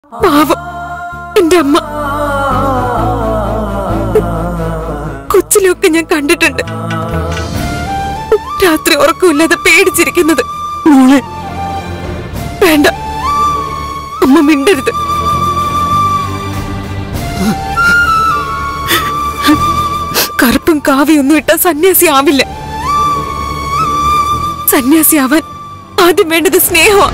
പാവം എന്റെ അമ്മ. കൊച്ചിലൊക്കെ ഞാൻ കണ്ടിട്ടുണ്ട് രാത്രി ഉറക്കമില്ലാതെ പേടിച്ചിരിക്കുന്നത്. മോളെ വേണ്ട, അമ്മ മിണ്ടരുത്. കറുപ്പും കാവിയൊന്നും ഇട്ട സന്യാസി ആവില്ല. സന്യാസി ആവാൻ ആദ്യം വേണ്ടത് സ്നേഹമാണ്.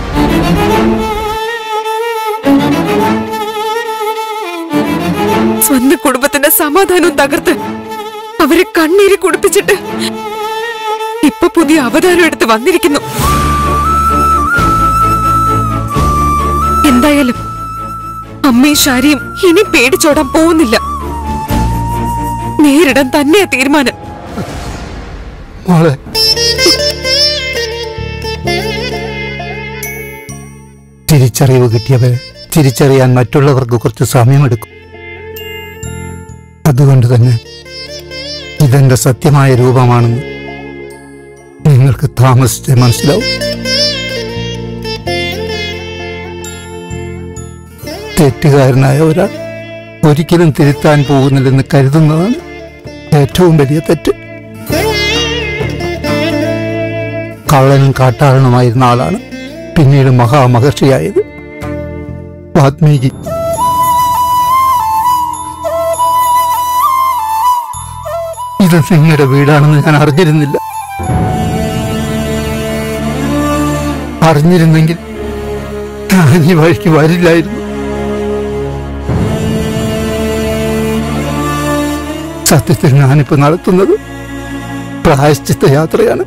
സ്വന്തം കുടുംബത്തിന്റെ സമാധാനവും തകർത്ത് അവരെ കണ്ണീര് കുടിപ്പിച്ചിട്ട് ഇപ്പൊ പുതിയ അവതാരം എടുത്ത് വന്നിരിക്കുന്നു. എന്തായാലും അമ്മയും ഷാരിയും ഇനി പേടിച്ചോടാൻ പോകുന്നില്ല. നേരിടാൻ തന്നെയാ തീരുമാനം. തിരിച്ചറിവ് കിട്ടിയവരെ തിരിച്ചറിയാൻ മറ്റുള്ളവർക്ക് കുറച്ച് സമയമെടുക്കും. അതുകൊണ്ട് തന്നെ ഇതെന്റെ സത്യമായ രൂപമാണെന്ന് നിങ്ങൾക്ക് താമസിച്ചേ മനസ്സിലാവും. തെറ്റുകാരനായ ഒരാൾ ഒരിക്കലും തിരുത്താൻ പോകുന്നില്ലെന്ന് കരുതുന്നതാണ് ഏറ്റവും വലിയ തെറ്റ്. കള്ളനും കാട്ടാളനുമായിരുന്ന ആളാണ് പിന്നീട് മഹാമഹർഷിയായത് വാത്മീകി. ഇത് നിങ്ങളുടെ വീടാണെന്ന് ഞാൻ അറിഞ്ഞിരുന്നില്ല. അറിഞ്ഞിരുന്നെങ്കിൽ ഞാൻ ഈ വഴിക്ക് വരില്ലായിരുന്നു. സത്യത്തിൽ ഞാനിപ്പോ നടത്തുന്നത് പ്രായശ്ചിത്ത യാത്രയാണ്.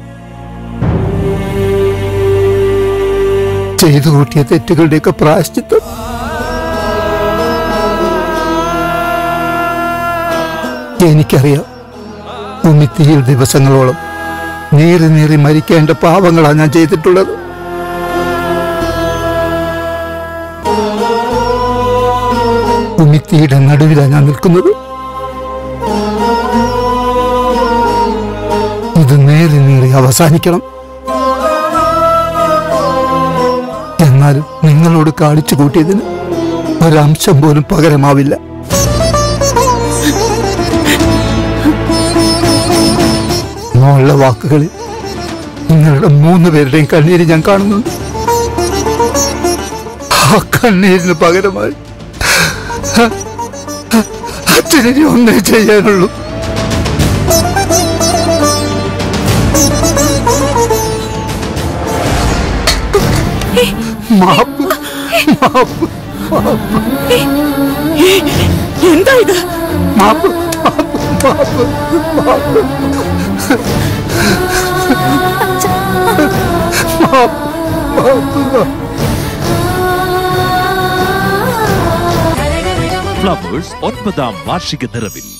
ചെയ്തു കൂട്ടിയ തെറ്റുകളുടെയൊക്കെ പ്രായശ്ചിത്തം. എനിക്കറിയാം, ഉമിത്തിയിൽ ദിവസങ്ങളോളം നീറി നീറി മരിക്കേണ്ട പാപങ്ങളാണ് ഞാൻ ചെയ്തിട്ടുള്ളത്. ഉമിത്തിയുടെ നടുവിലാണ് ഞാൻ നിൽക്കുന്നത്. ഇത് നേറി നേറി അവസാനിക്കണം. എന്നാലും നിങ്ങളോട് കാണിച്ചു കൂട്ടിയതിന് ഒരംശം പോലും പകരമാവില്ല. മോളുടെ വാക്കുകളിൽ നിങ്ങളുടെ 3 പേരുടെയും കണ്ണീര് ഞാൻ കാണുന്നുണ്ട്. ആ കണ്ണീരിന് പകരമായി അച്ഛനെ ഒന്നേ ചെയ്യാനുള്ളൂ. മാപ്പ്, മാപ്പ്, മാപ്പ്. എന്താ ഇത്? മാപ്പ്, മാപ്പ്, മാപ്പ്, മാപ്പ്. ഫ്ലവേഴ്സ് 9ാം വാർഷിക നിറവിൽ